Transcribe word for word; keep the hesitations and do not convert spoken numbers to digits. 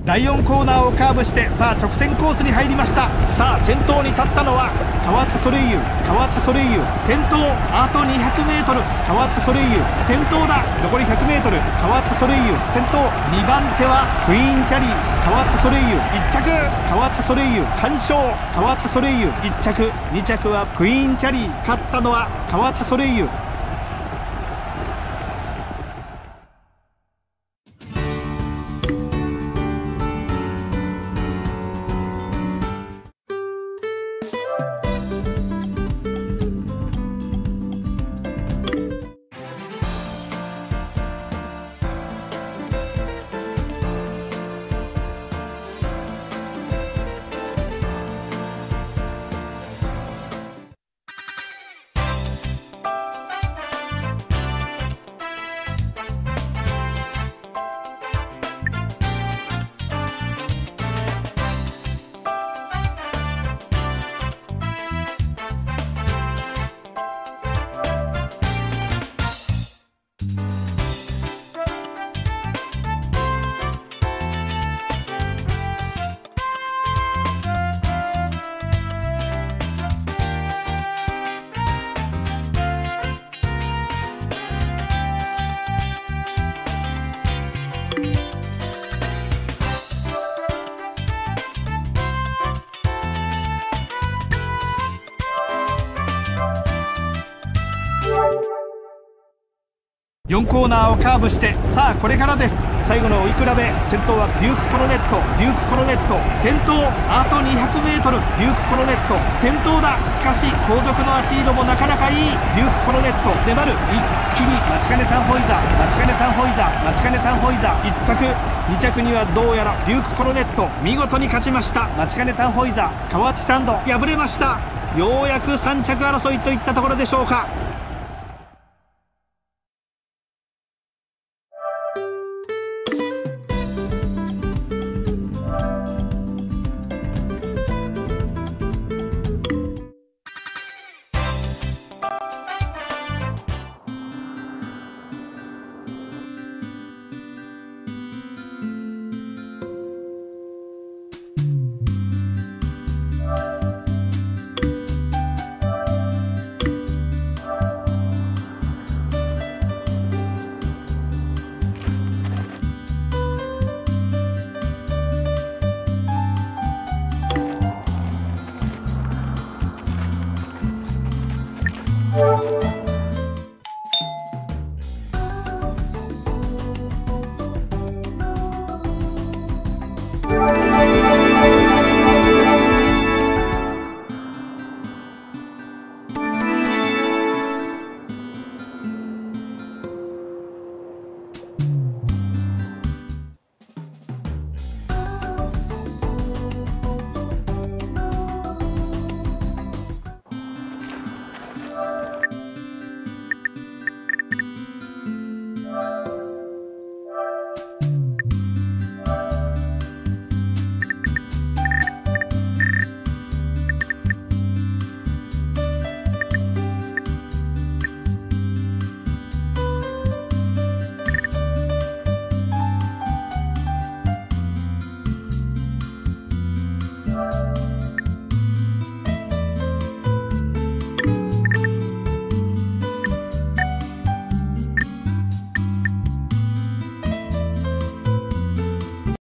だいよんコーナーをカーブしてさあ直線コースに入りました。さあ先頭に立ったのは河内ソレイユ。河内ソレイユ先頭、あと にひゃくメートル。河内ソレイユ先頭だ。残り ひゃくメートル。河内ソレイユ先頭。にばん手はクイーンキャリー。河内ソレイユいっちゃく。河内ソレイユ完勝。河内ソレイユいっちゃく。にちゃくはクイーンキャリー。勝ったのは河内ソレイユ。よんコーナーをカーブしてさあこれからです。最後の追い比べ。先頭はデュークスコロネット。デュークスコロネット先頭、あと にひゃくメートル。デュークスコロネット先頭だ。しかし後続の足色もなかなかいい。デュークスコロネット粘る。一気にマチカネタンホイザー。マチカネタンホイザー。マチカネタンホイザーいっちゃく。にちゃくにはどうやらデュークスコロネット見事に勝ちました。マチカネタンホイザー河内サンド敗れました。ようやくさんちゃく争いといったところでしょうか。 Thank you.